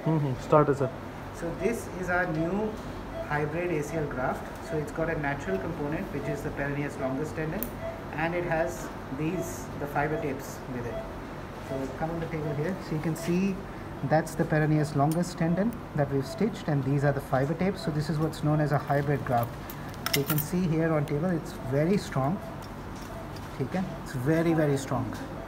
Start as a. So this is our new hybrid ACL graft. So it's got a natural component which is the peroneus longus tendon, and it has the fiber tapes with it. So come on the table here. So you can see that's the peroneus longus tendon that we've stitched, and these are the fiber tapes. So this is what's known as a hybrid graft. So you can see here on table, it's very strong. Okay, it's very strong.